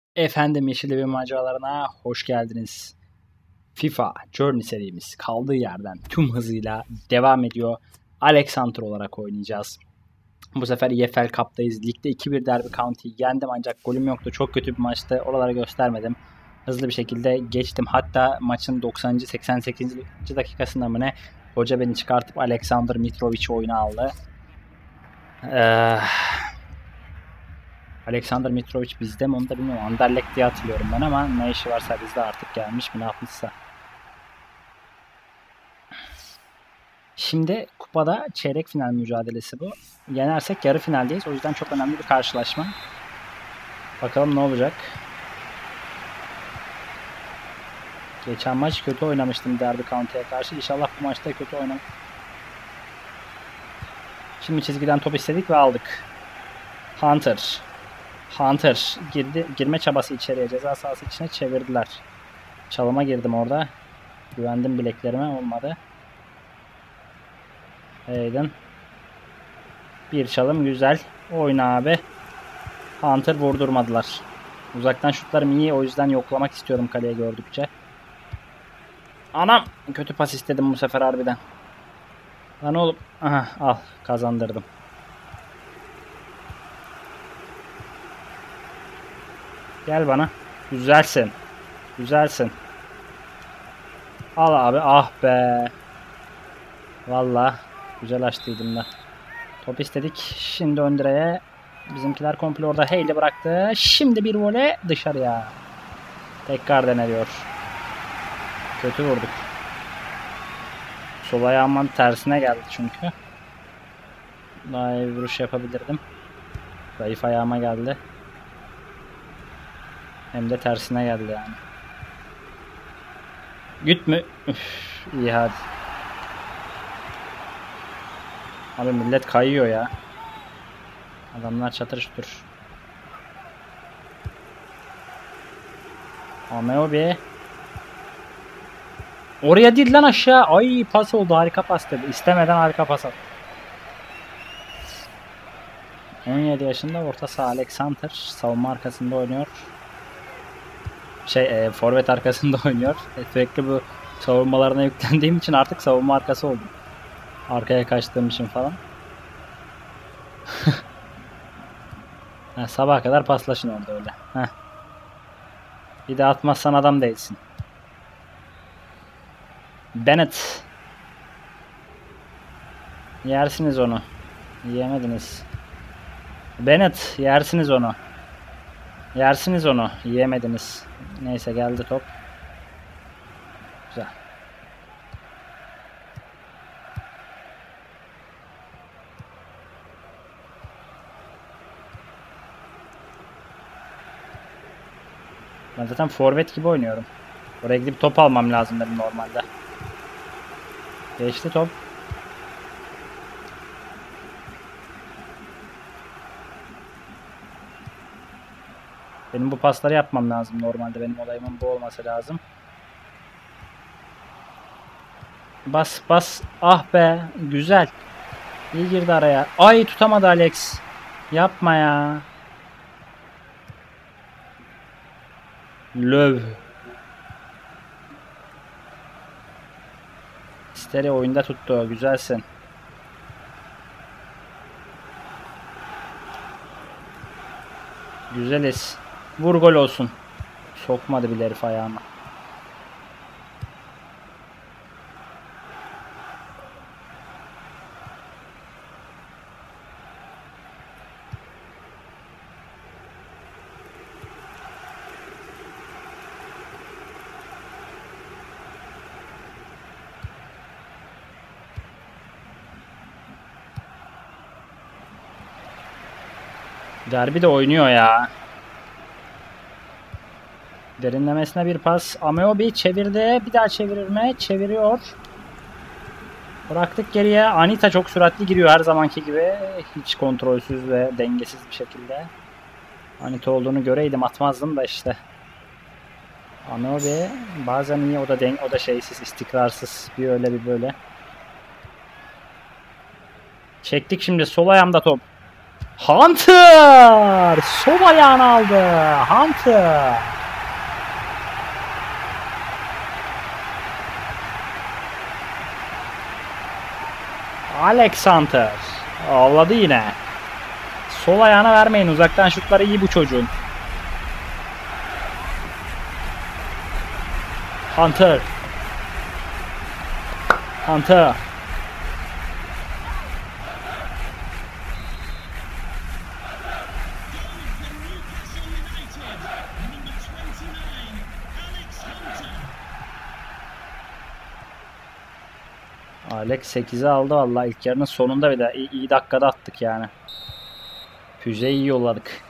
Efendim Yeşil Evin maceralarına hoş geldiniz. FIFA Journey serimiz kaldığı yerden tüm hızıyla devam ediyor. Alexander olarak oynayacağız. Bu sefer EFL Cup'tayız. Ligde 2-1 Derby County'yi yendim ancak golüm yoktu. Çok kötü bir maçtı. Oraları göstermedim. Hızlı bir şekilde geçtim. Hatta maçın 90. 88. dakikasında mı ne? Hoca beni çıkartıp Alexander Mitrovic'i oyuna aldı. Alexander Mitrovic bizde mi onu da bilmiyorum. Anderlecht diye hatırlıyorum ben ama ne işi varsa bizde artık gelmiş mi ne yapmışsa. Şimdi kupada çeyrek final mücadelesi bu. Yenersek yarı finaldeyiz. O yüzden çok önemli bir karşılaşma. Bakalım ne olacak. Geçen maç kötü oynamıştım Derby County'ye karşı. İnşallah bu maçta kötü oynam. Şimdi çizgiden top istedik ve aldık. Hunter girme çabası içeriye, ceza sahası içine çevirdiler. Çalıma girdim orada. Güvendim bileklerime, olmadı. Hayden. Bir çalım güzel. Oyna abi. Hunter vurdurmadılar. Uzaktan şutlarım iyi, o yüzden yoklamak istiyorum kaleye gördükçe. Anam! Kötü pas istedim bu sefer harbiden. Lan oğlum. Aha, al kazandırdım. Gel bana. Güzelsin. Güzelsin. Al abi. Ah be. Vallahi güzel açtıydım da. Top istedik. Şimdi ön direğe. Bizimkiler komple orada Heyli bıraktı. Şimdi bir voley dışarıya. Tekrar deneliyor. Kötü vurduk. Sol ayağımın tersine geldi çünkü. Daha iyi bir vuruş yapabilirdim. Zayıf ayağıma geldi. Hem de tersine geldi yani. Güt mü? Üf, iyi hadi. Abi millet kayıyor ya. Adamlar çatır çutur. Ameobi. Oraya değil lan aşağı. Ay pas oldu. Harika pas dedi. İstemeden harika pas attı. 17 yaşında orta saha Alexander. Savunma arkasında oynuyor. Forvet arkasında oynuyor. Sürekli bu savunmalarına yüklendiğim için artık savunma arkası oldum. Arkaya kaçtığım için falan. Sabaha kadar paslaşın orada öyle. Heh. Bir de atmazsan adam değilsin. Bennett. Yersiniz onu. Yiyemediniz. Bennett yersiniz onu. Yersiniz onu. Yiyemediniz. Neyse geldi top. Güzel. Ben zaten forvet gibi oynuyorum. Oraya gidip top almam lazım benim normalde. Geçti top. Benim bu pasları yapmam lazım normalde. Benim olayımın bu olması lazım. Bas bas. Ah be. Güzel. İyi girdi araya. Ay tutamadı Alex. Yapma ya. Löv. Stereo oyunda tuttu. Güzelsin. Güzeliz. Vur gol olsun. Sokmadı bile herif ayağıma. Derbi de oynuyor ya. Derinlemesine bir pas. Ameobi çevirdi. Bir daha çevirir mi? Çeviriyor. Bıraktık geriye. Anita çok süratli giriyor her zamanki gibi. Hiç kontrolsüz ve dengesiz bir şekilde. Anita olduğunu göreydim atmazdım da işte. Ameobi bazen iyi, o da şeysiz, istikrarsız. Bir öyle bir böyle. Çektik şimdi sol ayağımda top. Hunter! Sol ayağını aldı. Hunter! Alex Hunter. Ağladı yine. Sol ayağına vermeyin. Uzaktan şutları iyi bu çocuğun. Hunter. Hunter. Alex 8'e aldı vallahi ilk yarının sonunda bir de iyi dakikada attık yani. Füzeyi iyi yolladık.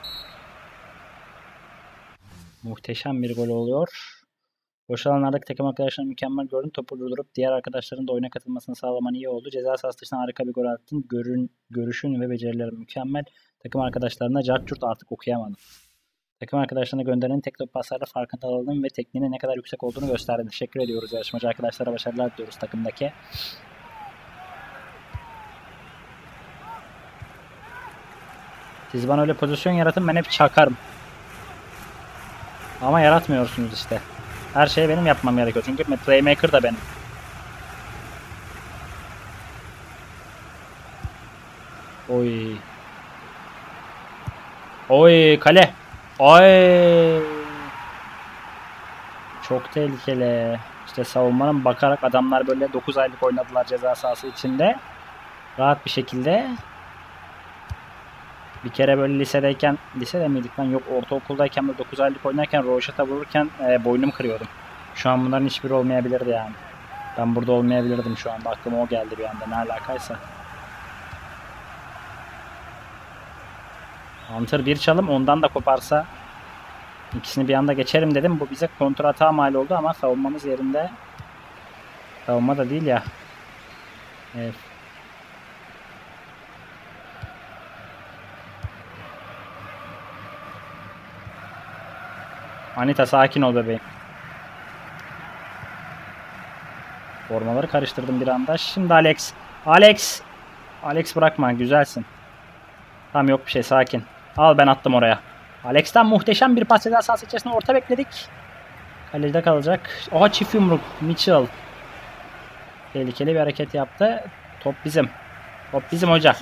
Muhteşem bir gol oluyor. Boş alanlardaki takım arkadaşlarını mükemmel gördün. Topu durdurup diğer arkadaşların da oyuna katılmasını sağlaman iyi oldu. Ceza sahası dışından harika bir gol attın. Görüşün ve becerilerin mükemmel. Takım arkadaşlarına cart curt artık okuyamadım. Takım arkadaşlarına gönderilen tek top paslarla farkındalığın ve tekniğinin ne kadar yüksek olduğunu gösterdin. Teşekkür ediyoruz yarışmacı arkadaşlara. Başarılar diliyoruz takımdaki. Siz bana öyle pozisyon yaratın, ben hep çakarım. Ama yaratmıyorsunuz işte. Her şeyi benim yapmam gerekiyor. Çünkü playmaker da benim. Oy. Oy kale. Ay. Çok tehlikeli. İşte savunmanın bakarak adamlar böyle 9 aylık oynadılar ceza sahası içinde. Rahat bir şekilde. Bir kere böyle lisedeyken, lisede miydik lan? Yok, ortaokuldayken böyle 9 aylık oynarken roşata vururken boynumu kırıyordum. Şu an bunların hiçbiri olmayabilirdi yani. Ben burada olmayabilirdim şu anda. Aklıma o geldi bir anda. Ne alakaysa. Hunter bir çalım, ondan da koparsa ikisini bir anda geçerim dedim. Bu bize kontra hata mal oldu ama savunmamız yerinde. Savunma da değil ya. Evet. Anita sakin ol bebeğim. Formaları karıştırdım bir anda. Şimdi Alex. Alex. Alex bırakma. Güzelsin. Tamam, yok bir şey, sakin. Al, ben attım oraya. Alex'ten muhteşem bir pas ceza sahası içerisinde orta bekledik. Kalede kalacak. Oha, çift yumruk. Mitchell. Tehlikeli bir hareket yaptı. Top bizim. Top bizim hoca.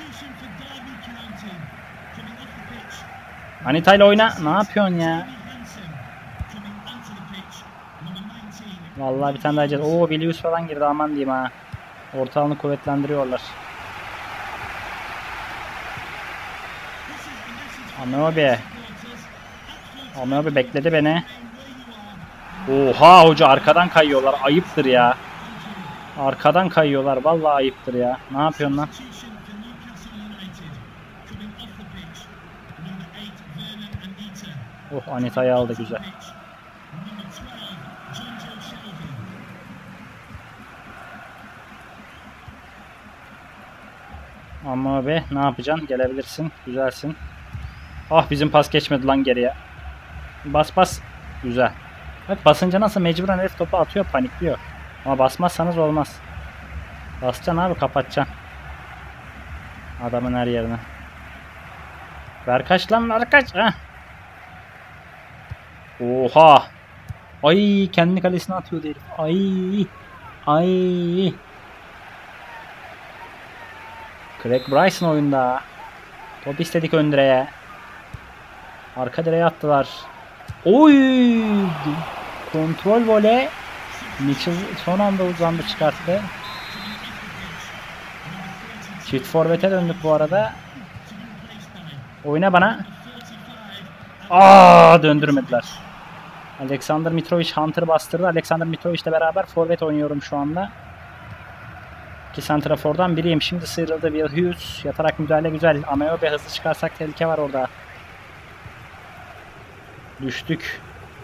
Anita ile oyna. Ne yapıyorsun ya? Vallahi bir tane daha yiyeceğiz. Oo, Bilius falan girdi, aman diyeyim ha. Ortalığını kuvvetlendiriyorlar. Ameobi bekledi beni. Oha hoca, arkadan kayıyorlar. Ayıptır ya. Arkadan kayıyorlar. Vallahi ayıptır ya. Ne yapıyorsun lan? Oh, Anita'yı aldı, güzel. Ama abi ne yapacaksın? Gelebilirsin. Güzelsin. Ah, bizim pas geçmedi lan geriye. Bas bas. Güzel. Bak, basınca nasıl mecburen herif topu atıyor, panikliyor. Ama basmazsanız olmaz. Basacaksın abi, kapatacaksın. Adamın her yerine. Ver kaç lan, ver kaç. Heh. Oha. Ay, kendi kalesine atıyor herif. Ay. Ay. Craig Bryson oyunda. Top istedik ön direğe. Arka direğe attılar. Oy! Kontrol voley. Mitchell son anda uzandı, çıkarttı. Çift forvete döndük bu arada. Oyna bana. Aa, döndürmediler. Alexander Mitrovic Hunter'ı bastırdı. Alexander Mitrovic ile beraber forvet oynuyorum şu anda. İki santrafordan biriyim. Şimdi sıyrıldı Will Hughes. Yatarak müdahale güzel. Ameobi hızlı çıkarsak tehlike var orada. Düştük.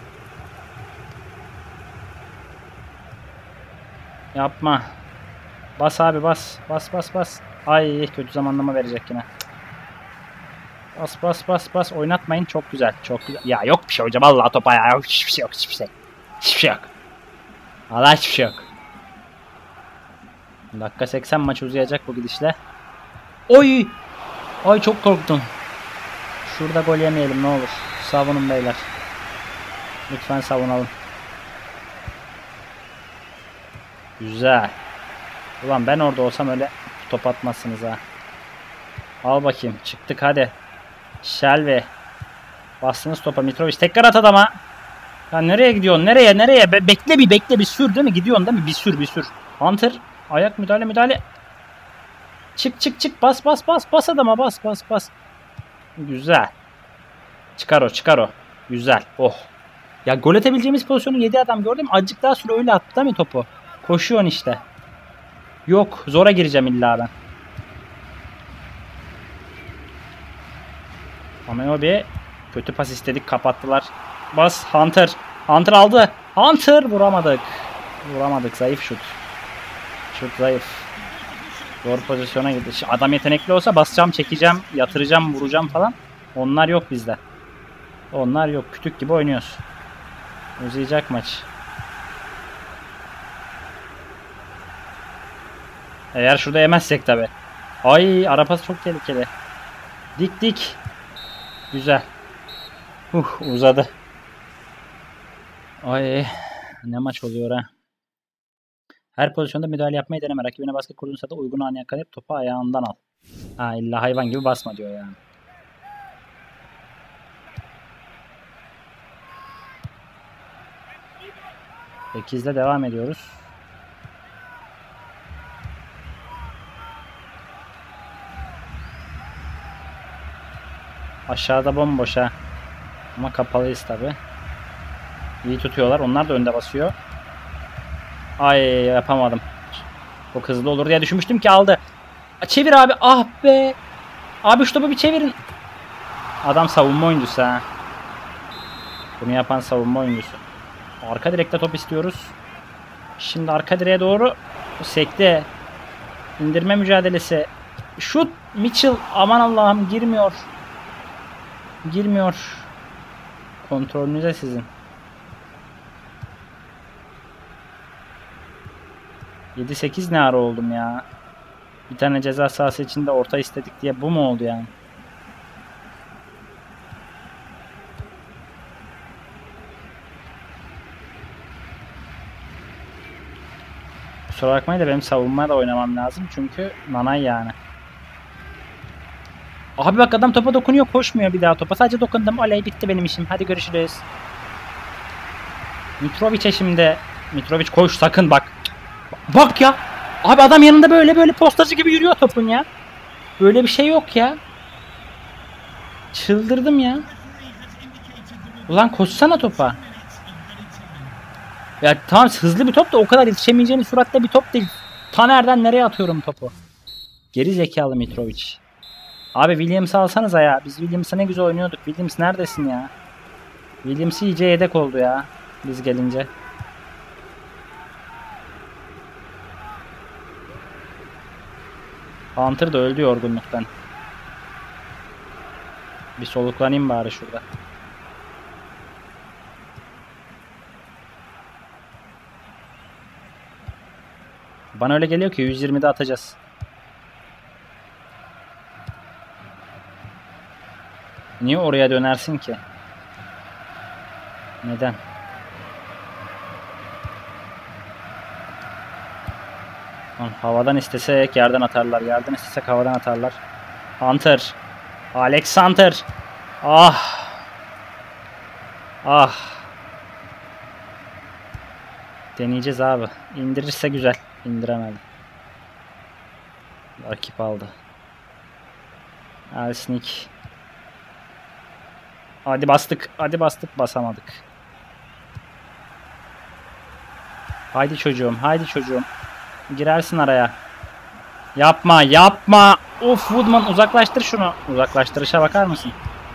Yapma. Bas abi, bas. Bas bas bas. Ay, kötü zamanlama verecek yine. Bas bas bas bas. Oynatmayın. Çok güzel. Çok güzel. Ya yok bir şey hocam. Vallahi topa ya. Yok, hiçbir şey yok. Hiçbir şey. Hiçbir şey yok. Vallahi hiçbir şey yok. Dakika 80, maç uzayacak bu gidişle. Oy! Ay, çok korktum. Şurada gol yemeyelim ne olur. Savunun beyler. Lütfen savunalım. Güzel. Ulan ben orada olsam öyle top atmazsınız ha. Al bakayım. Çıktık hadi. Shelby. Bastınız topa. Mitrovic tekrar at adama. Ya nereye gidiyorsun? Nereye? Bekle bir sür değil mi? Gidiyorsun değil mi? Bir sür. Hunter. Ayak müdahale. Çık. Bas adama. Bas. Güzel. Çıkar o. Güzel. Oh. Ya gol atabileceğimiz pozisyonu 7 adam gördüm. Azıcık daha süre öyle attı değil mi topu? Koşuyorsun işte. Yok. Zora gireceğim illa ben. Ameobi. Kötü pas istedik. Kapattılar. Bas. Hunter aldı. Vuramadık. Zayıf şut. Şut zayıf. Zor pozisyona gitti. Adam yetenekli olsa basacağım, çekeceğim, yatıracağım, vuracağım falan. Onlar yok bizde. Onlar yok. Kütük gibi oynuyoruz. Uzayacak maç. Eğer şurada yemezsek tabi. Ay arapası çok tehlikeli. Dik. Güzel. Uzadı. Ay ne maç oluyor ha. Her pozisyonda müdahale yapmayı deneme. Rakibine baskı kurduğun sırada uygun anı yakalayıp topu ayağından al. Ha illa hayvan gibi basma diyor yani. Sekizde devam ediyoruz. Aşağıda bomboş ha. Ama kapalıyız tabi. İyi tutuyorlar. Onlar da önde basıyor. Ay yapamadım. Çok hızlı olur diye düşünmüştüm ki aldı. Çevir abi. Ah be. Abi şu topu bir çevirin. Adam savunma oyuncusu ha. Bunu yapan savunma oyuncusu. Arka direkte top istiyoruz. Şimdi arka direğe doğru sekte. İndirme mücadelesi. Şut. Mitchell. Aman Allah'ım girmiyor. Kontrolünüze sizin. 7-8 ne ara oldum ya. Bir tane ceza sahası içinde orta istedik diye bu mu oldu yani? Kusura bakmayın da benim savunmaya da oynamam lazım. Çünkü nanay yani. Abi bak adam topa dokunuyor, koşmuyor bir daha topa. Sadece dokundum. Oley bitti benim işim. Hadi görüşürüz. Mitrovic'e şimdi. Mitrovic koş sakın bak. Bak ya. Abi adam yanında böyle postacı gibi yürüyor topun ya. Böyle bir şey yok ya. Çıldırdım ya. Ulan koşsana topa. Ya tamam hızlı bir top da o kadar yetişemeyeceğin süratle bir top değil. Ta nereden nereye atıyorum topu. Geri zekalı Mitrovic. Abi Williams'ı alsanıza ya. Biz Williams'a ne güzel oynuyorduk. Williams neredesin ya? Williams iyice yedek oldu ya. Biz gelince. Hunter da öldü yorgunluktan. Bir soluklanayım bari şurada. Bana öyle geliyor ki 120'de atacağız. Niye oraya dönersin ki? Neden? Havadan istesek yerden atarlar. Yerden istesek havadan atarlar. Hunter. Alexander. Ah. Deneyeceğiz abi. İndirirse güzel. İndiremedi. Rakip aldı. Elsnik. Hadi bastık. Basamadık. Haydi çocuğum. Girersin araya. Yapma. Of Woodman uzaklaştır şunu. Uzaklaştırışa bakar mısın?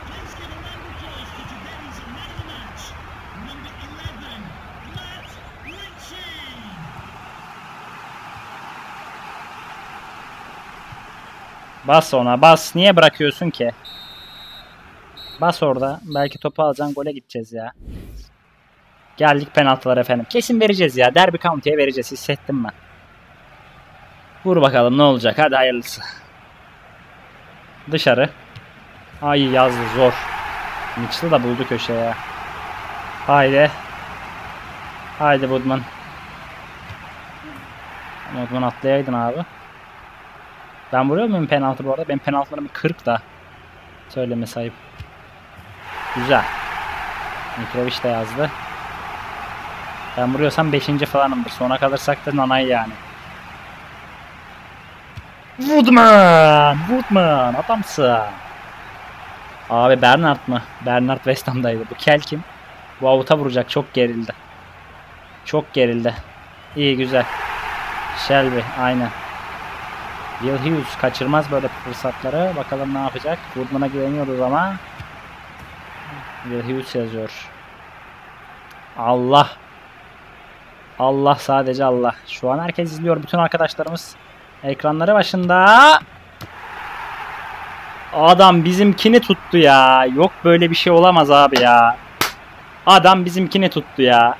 Bas ona bas. Niye bırakıyorsun ki? Bas orada. Belki topu alacaksın. Gole gideceğiz ya. Geldik penaltılar efendim. Kesin vereceğiz ya. Derby County'ye vereceğiz. Hissettim ben. Vur bakalım ne olacak. Hadi hayırlısı. Dışarı. Ay yazdı zor. Mitchell da buldu köşeye. Haydi. Haydi Woodman. Woodman atlayaydın abi. Ben vuruyor muyum penaltı bu arada? Benim penaltılarım 40 da. Söyleme sahip. Güzel. Mitrovic de yazdı. Ben vuruyorsam 5. falanımdır. Sona kalırsak da nanay yani. Woodman adamsın. Abi Bernard mı? Bernard West Ham'daydı. Bu kel kim? Bu avuta vuracak. Çok gerildi. Çok gerildi. İyi güzel. Shelby aynen. Will Hughes kaçırmaz böyle fırsatları. Bakalım ne yapacak. Woodman'a güveniyoruz ama. Will Hughes yazıyor. Allah. Allah sadece Allah. Şu an herkes izliyor. Bütün arkadaşlarımız ekranları başında. Adam bizimkini tuttu ya. Yok böyle bir şey olamaz abi ya. Adam bizimkini tuttu ya.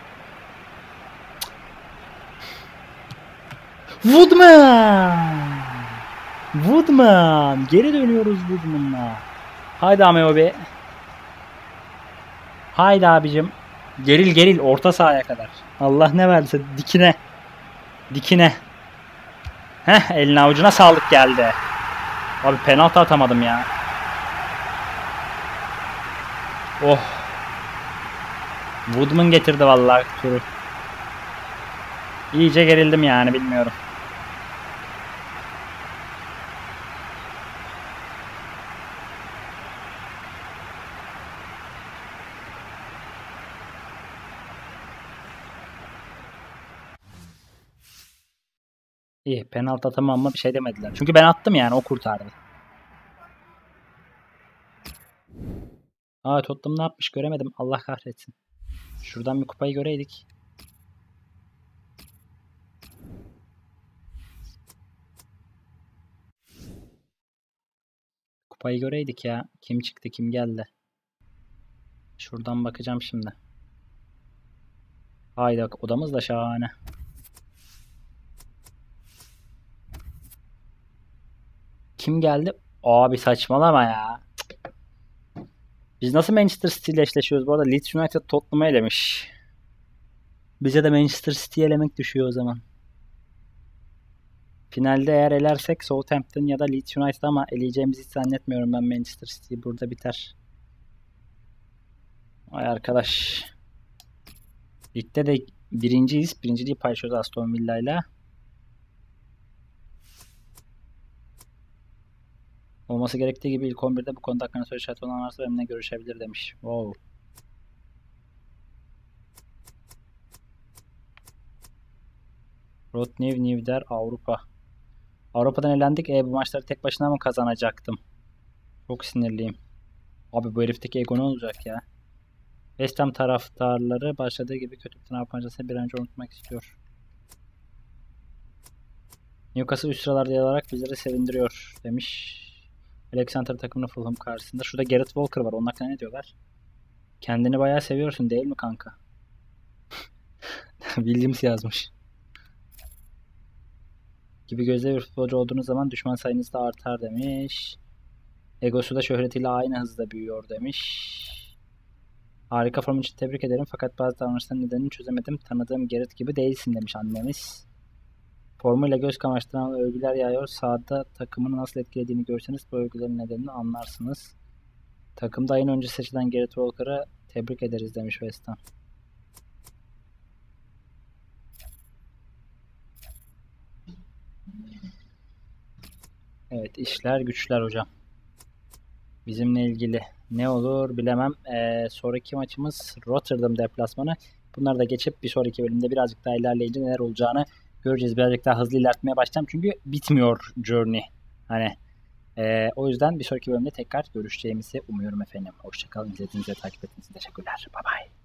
Woodman. Geri dönüyoruz Woodman'la. Haydi Ameobi. Haydi abicim. Geril orta sahaya kadar. Allah ne verse dikine. Heh, eline avucuna sağlık geldi. Abi penaltı atamadım ya. Oh. Woodman getirdi vallahi turu. İyice gerildim yani bilmiyorum. İyi penaltı atamam ama bir şey demediler. Çünkü ben attım yani o kurtardı. Aa Tottenham ne yapmış göremedim. Allah kahretsin. Şuradan bir kupayı göreydik. Kupayı göreydik ya. Kim çıktı kim geldi. Şuradan bakacağım şimdi. Haydi bak odamız da şahane. Kim geldi? Abi saçmalama ya. Biz nasıl Manchester City ile eşleşiyoruz bu arada? Leeds United Tottenham'ı elemiş. Bize de Manchester City'yi elemek düşüyor o zaman. Finalde eğer elersek Southampton ya da Leeds United ama eleyeceğimizi hiç zannetmiyorum ben Manchester City. Burada biter. Ay arkadaş. Ligde de birinciyiz. Birinciliği paylaşıyoruz Aston Villa ile. Olması gerektiği gibi ilk 11'de bu konuda hakkında soru işareti olan varsa benimle görüşebilir demiş. Wow. Rotnev Nivder Avrupa. Avrupa'dan elendik. Bu maçları tek başına mı kazanacaktım? Çok sinirliyim. Abi bu herifteki ego ne olacak ya? West Ham taraftarları başladığı gibi kötü bir sınav pancasını bir an önce unutmak istiyor. Newcastle üst sıralarda yer alarak bizleri sevindiriyor demiş. Alexander takımının Fulham karşısında. Şurada Gareth Walker var. Onun hakkında ne diyorlar? Kendini bayağı seviyorsun değil mi kanka? Williams yazmış. Gibi gözde bir futbolcu olduğunuz zaman düşman sayınız da artar demiş. Egosu da şöhretiyle aynı hızda büyüyor demiş. Harika form için tebrik ederim fakat bazı davranışların nedenini çözemedim. Tanıdığım Gerrit gibi değilsin demiş annemiz. Formuyla göz kamaştıran övgüler yağıyor. Sahada takımını nasıl etkilediğini görseniz bu övgülerin nedenini anlarsınız. Takımda ayın önce seçilen Gareth Walker'a tebrik ederiz demiş West Ham. Evet işler güçler hocam. Bizimle ilgili ne olur bilemem. Sonraki maçımız Rotterdam deplasmanı. Bunları da geçip bir sonraki bölümde birazcık daha ilerleyince neler olacağını göreceğiz. Birazcık daha hızlı ilerletmeye başlayacağım. Çünkü bitmiyor journey. Hani o yüzden bir sonraki bölümde tekrar görüşeceğimizi umuyorum efendim. Hoşçakalın. İzlediğiniz ve takip ettiğiniz için teşekkürler. Bye bye.